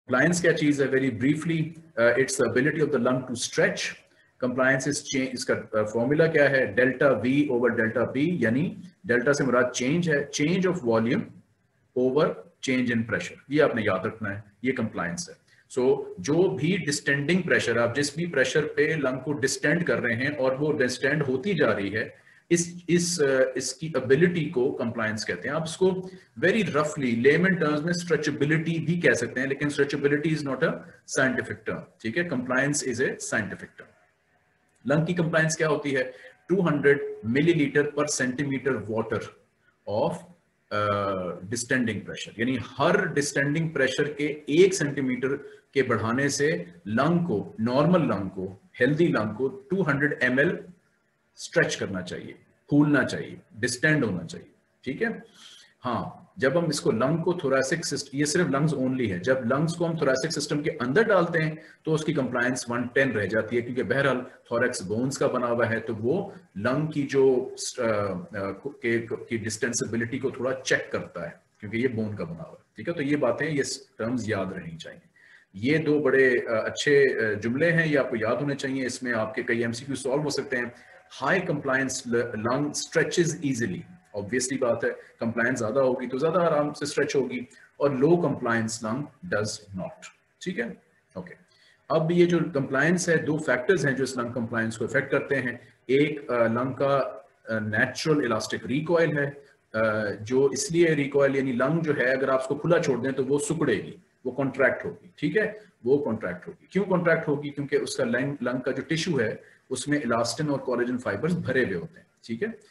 Compliance क्या चीज है? Very briefly, it's ability of the lung to stretch. Compliance is change, इसका formula क्या है? Delta V over delta P, यानी डेल्टा से मुराद चेंज है, change of volume over change in pressure. ये आपने याद रखना है, ये कंप्लायंस है। सो जो भी डिस्टेंडिंग प्रेशर, आप जिस भी प्रेशर पे लंग को डिस्टेंड कर रहे हैं और वो डिस्टेंड होती जा रही है, इसकी एबिलिटी को कंप्लायंस कहते हैं। आप इसको वेरी रफली लेमन टर्म्स में स्ट्रेचेबिलिटी भी कह सकते हैं, लेकिन stretchability is not a scientific term, ठीक है? Compliance is a scientific term. Lung की कंप्लायंस क्या होती है? 200 millilitre per centimetre water of distending pressure, यानी हर डिस्टेंडिंग प्रेशर के 1 सेंटीमीटर के बढ़ाने से लंग को, नॉर्मल लंग को, हेल्दी लंग को 200 ml स्ट्रेच करना चाहिए, फूलना चाहिए, डिस्टेंड होना चाहिए, ठीक है? हाँ, जब हम इसको लंग को थोरैसिक सिस्टम, ये सिर्फ लंग्स ओनली है, जब लंग्स को हम थोरैसिक सिस्टम के अंदर डालते हैं तो उसकी कंप्लायंस 110 रह जाती है, क्योंकि बहरहाल थोरैक्स बोन्स का बना हुआ है, तो वो लंग की जो की डिस्टेंसिबिलिटी को थोड़ा चेक करता है, क्योंकि ये बोन का बना हुआ है, ठीक है? तो ये बातें, ये टर्म्स याद रहनी चाहिए। ये दो बड़े अच्छे जुमले हैं, ये आपको याद होने चाहिए। इसमें आपके कई एमसीक्यू सॉल्व हो सकते हैं। High compliance lung stretches easily, obviously बात है, कंप्लायंस ज्यादा होगी तो ज्यादा आराम से स्ट्रेच होगी, और low compliance lung does not, ठीक है? ओके, अब ये जो कंप्लायंस है, दो फैक्टर्स हैं जो इस लंग कंप्लायंस को इफेक्ट करते हैं। एक लंग का नेचुरल इलास्टिक रिकॉइल है, जो इसलिए रिकॉइल, यानी लंग जो है अगर आप उसको खुला छोड़ दें तो वो सिकुड़ेगी, वो कॉन्ट्रैक्ट होगी, ठीक है? वो कॉन्ट्रैक्ट होगी। क्यों कॉन्ट्रैक्ट होगी? क्योंकि उसका लंग का जो टिश्यू है उसमें इलास्टिन और कोलेजन फाइबर्स भरे हुए होते हैं, ठीक है?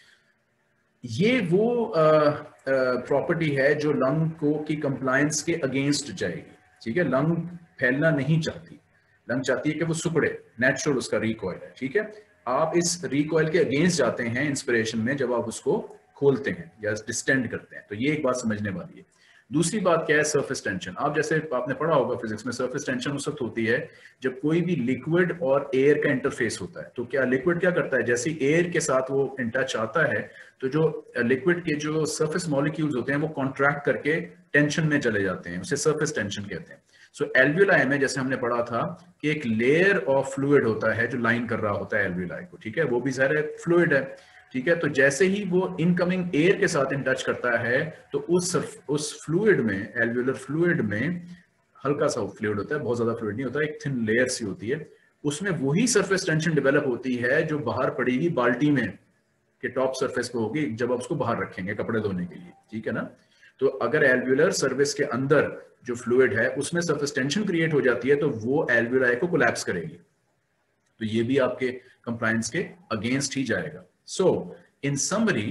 ये वो प्रॉपर्टी है जो लंग को की कंप्लायंस के अगेंस्ट जाएगी, ठीक है? लंग फैलना नहीं चाहती, लंग चाहती है कि वो सिकुड़े, नेचुरल उसका रिकॉइल है, ठीक है? आप इस रिकॉइल के अगेंस्ट जाते हैं इंस्पिरेशन में जब आप उसको खोलते हैं या डिस्टेंड करते हैं, तो ये एक बात समझने वाली है। दूसरी बात क्या है? Surface tension. आप जैसे आपने पढ़ा होगा फिजिक्स में, सरफेस टेंशन उस वक्त होती है जब कोई भी लिक्विड और एयर का इंटरफेस होता है। तो क्या लिक्विड क्या करता है? जैसे एयर के साथ वो इन टच आता है, तो जो लिक्विड के जो सरफेस मॉलिक्यूल्स होते हैं वो कॉन्ट्रैक्ट करके टेंशन में चले जाते हैं, उसे सरफेस टेंशन कहते हैं। सो एल्वियोलाई में जैसे हमने पढ़ा था कि एक लेयर ऑफ फ्लूइड होता है जो लाइन कर रहा होता है एल्वियोलाई को, ठीक है? वो भी ज़ाहिर है फ्लूइड है, ठीक है? तो जैसे ही वो इनकमिंग एयर के साथ इन टच करता है तो उस फ्लूइड में, एल्वियोलर फ्लूइड में हल्का सा फ्लूइड होता है, बहुत ज्यादा फ्लूइड नहीं होता, एक थिन लेयर सी होती है, उसमें वही सरफेस टेंशन डेवलप होती है जो बाहर पड़ेगी बाल्टी में के टॉप सरफेस पे होगी जब आप उसको बाहर रखेंगे कपड़े धोने के लिए, ठीक है ना? तो अगर एल्वियोलर सर्विस के अंदर जो फ्लूइड है उसमें सरफेस टेंशन क्रिएट हो जाती है तो वो एल्वियोलाई को कोलैप्स करेगी, तो ये भी आपके कंप्लायंस के अगेंस्ट ही जाएगा। So in summary,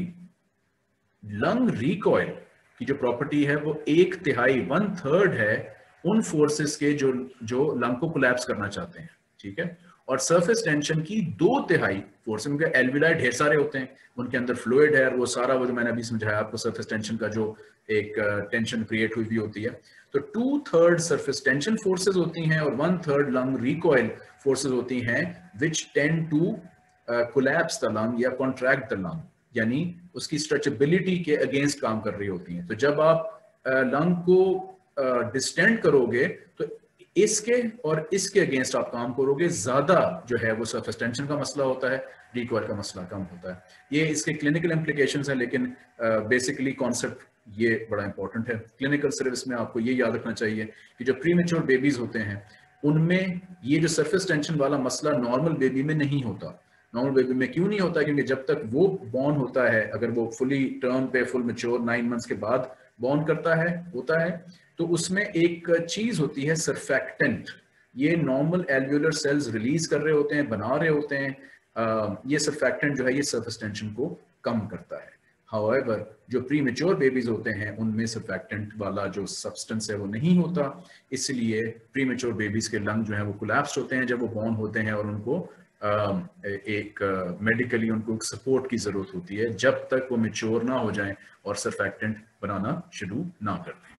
lung recoil की जो प्रॉपर्टी है वो 1/3 1/3 है उन फोर्सेस के जो लंग को कोलैप्स करना चाहते हैं, ठीक है? और सरफेस टेंशन की 2/3 फोर्स, क्योंकि एल्वियोलाई ढेर सारे होते हैं, उनके अंदर फ्लूइड है, और वो सारा वो जो मैंने अभी समझाया आपको, सरफेस टेंशन का जो एक टेंशन क्रिएट हुई भी होती है, तो 2/3 सरफेस टेंशन फोर्सेस होती हैं और 1/3 लंग रिकॉइल फोर्सेस होती हैं, which tend to collapse the lung या कॉन्ट्रैक्ट द लंग, यानी उसकी स्ट्रेचेबिलिटी के अगेंस्ट काम कर रही होती हैं। तो जब आप लंग को डिस्टेंड करोगे तो इसके और इसके अगेंस्ट आप काम करोगे, ज्यादा जो है वो सरफेस टेंशन का मसला होता है, रिकॉइल का मसला कम होता है। ये इसके क्लिनिकल इम्प्लीकेशंस हैं, लेकिन बेसिकली कॉन्सेप्ट ये बड़ा इंपॉर्टेंट है। क्लिनिकल सर्विस में आपको ये याद रखना चाहिए कि जो प्रीमेच्योर बेबीज होते हैं उनमें ये जो सरफेस टेंशन वाला मसला नॉर्मल बेबी में नहीं होता। नॉर्मल बेबी में क्यों नहीं होता? क्योंकि जब तक वो बॉर्न होता है, अगर वो फुली टर्म पे, फुल मैच्योर 9 मंथ्स के बाद बॉर्न करता है, होता है, तो उसमें एक चीज होती है सर्फेक्टेंट। ये नॉर्मल एल्वियोलर सेल्स रिलीज कर रहे होते हैं, बना रहे होते हैं। ये सर्फेक्टेंट जो है ये सरफेस टेंशन को कम करता है। हाउएवर जो प्रीमेच्योर बेबीज होते हैं उनमें सर्फेक्टेंट वाला जो सब्सटेंस है वो नहीं होता, इसलिए प्रीमेच्योर बेबीज के लंग जो है वो कोलैप्स होते हैं जब वो बॉर्न होते हैं, और उनको एक मेडिकली उनको एक सपोर्ट की जरूरत होती है जब तक वो मैच्योर ना हो जाएं और सर्फेक्टेंट बनाना शुरू ना कर दें।